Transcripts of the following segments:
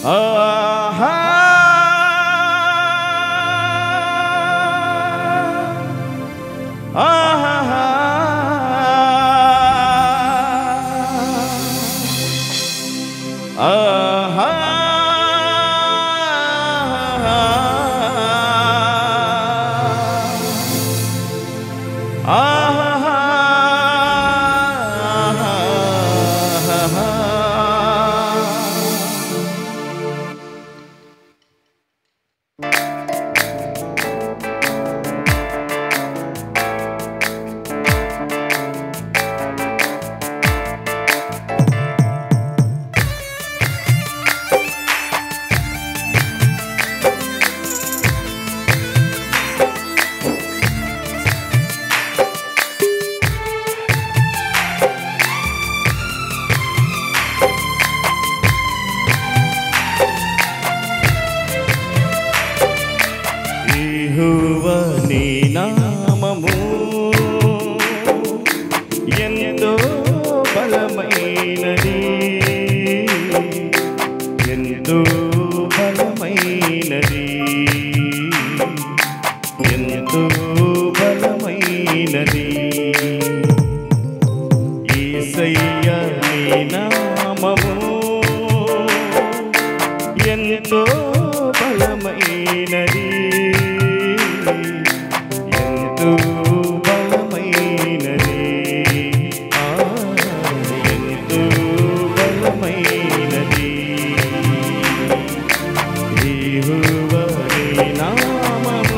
ఆహా ఆహా ఆహా యెహోవా నీ నామము ఎంతో బలమైనది, ఎంతో బలమైనది, ఎంతో బలమైనది. యేసయ్యా నీ నామము ఎంతో బలమైనది, ఎంతో బలమైనది, ఎంతో బలమైనది. యెహోవా నీ నామము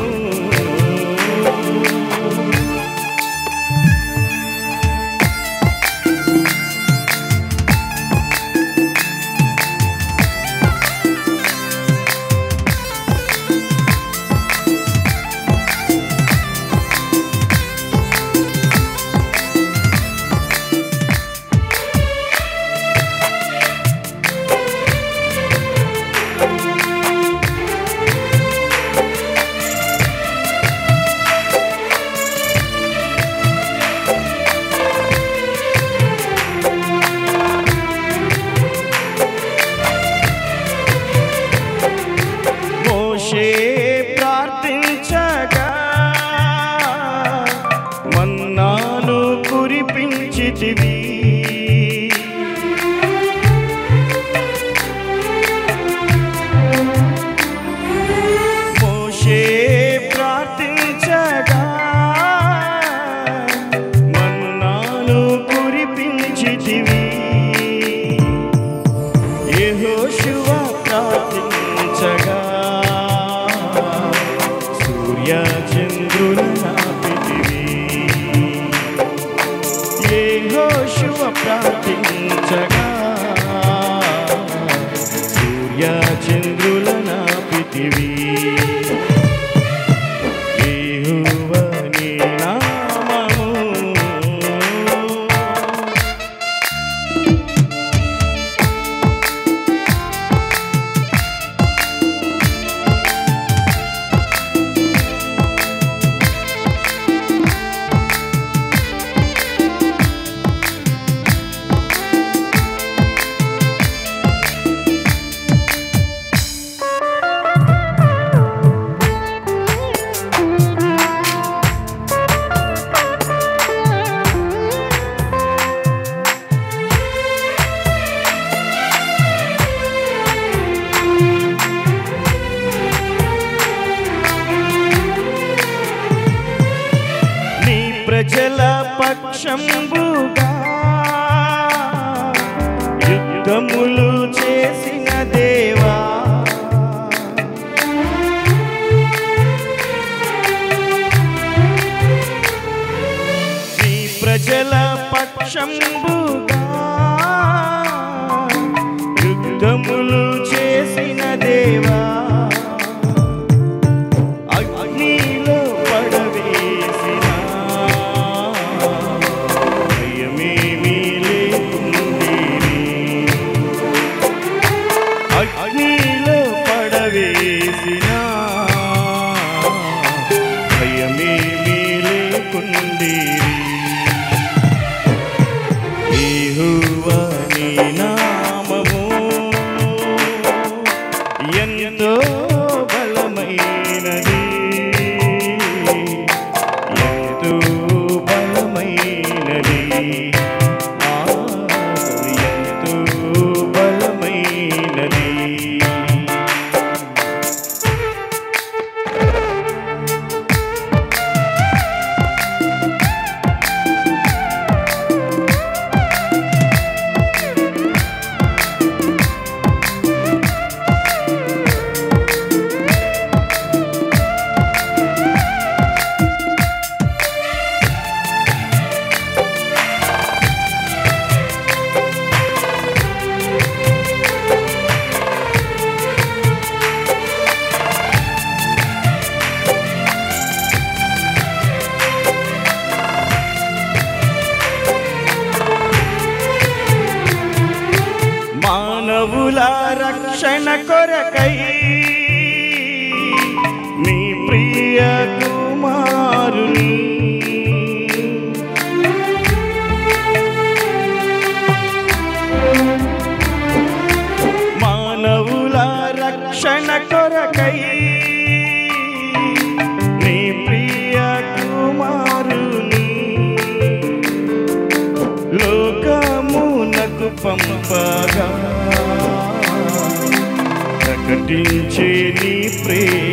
ప్రార్థించగా మన్నాను కురిపించితివి, మోషే ప్రార్థించగా మన్నాను కురిపించితివి, యెహోషువ ప్రార్థించగా చంద్రులనాపితివి, యెహోషువ ప్రార్థించగా సూర్య చంద్రులనాపితివి. యెహోవా నీ నామము ప్రజల పక్షంబుగా యుద్ధములు చేసిన దేవా, నీ ప్రజల పక్షంబుగా యుద్ధములు చేసిన దేవా, అగ్నిలో పడవేసిన భయమేమీ లేకుండిరి, అగ్నిలో పడవేసిన భయమేమీ లేకుండిరి. యెహోవా నీ నామము ఎంతో బలమైనది, ఎంతో బలమైనది, ఎంతో బలమైనది. మానవుల రక్షణ కొరకై నీ ప్రియ కుమారుని మానవుల రక్షణ కొరకై నీ ప్రియ కుమారుని లోకమునకు పంపగా ప్రకటించే నీ ప్రేమ